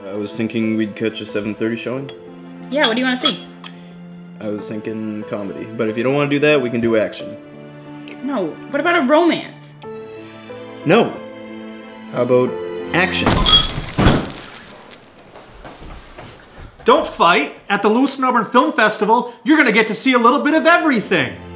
I was thinking we'd catch a 7:30 showing. Yeah, what do you want to see? I was thinking comedy, but if you don't want to do that, we can do action. No, what about a romance? No. How about action? Don't fight. At the Lewiston Auburn Film Festival, you're going to get to see a little bit of everything.